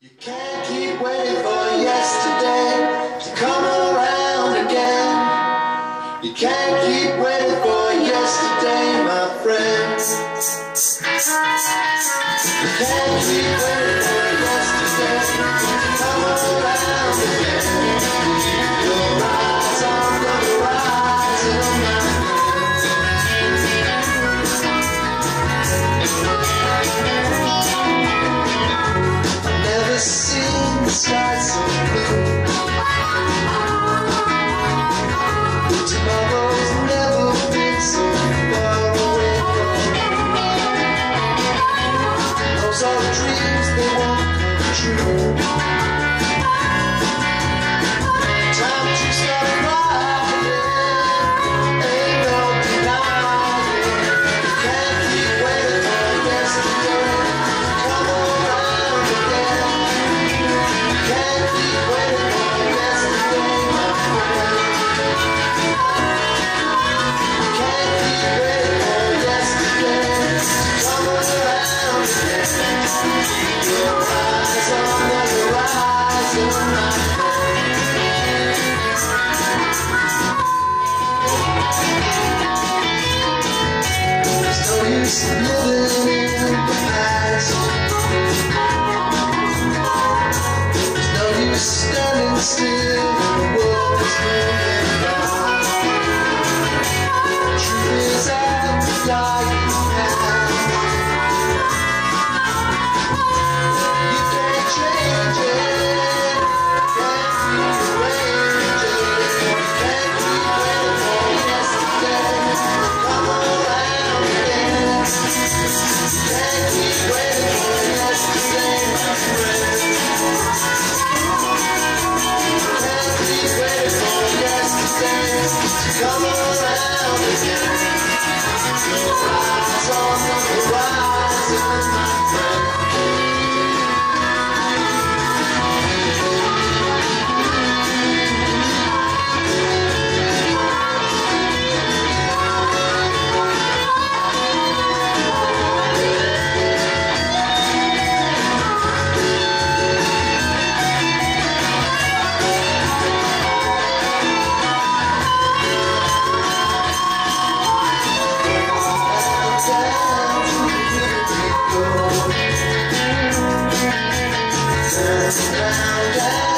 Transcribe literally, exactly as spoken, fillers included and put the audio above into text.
You can't keep waiting for yesterday to come around again. You can't keep waiting for yesterday, my friends. You can't keep waiting for yesterday to come around again. Your eyes on the horizon, my never seen the sky so blue. Tomorrow's never been so far away from me. Those are dreams, they won't come true. Time to start riding, ain't no denying. You can't keep waiting for yesterday to come around again. You can't keep waiting for yesterday, my friend. You can't keep waiting for yesterday to come around again. Your eyes on the horizon, my friend. There's no use living in the past. There's no use standing still when the world is moving on. Truth is out the light you have. You can't change it, can't rearrange it. You can't keep waiting for yesterday to come around again. You can't keep waiting for yesterday, my friend. You can't keep waiting for yesterday to come around again. Your eyes on the horizon, my friend. Down, down, down.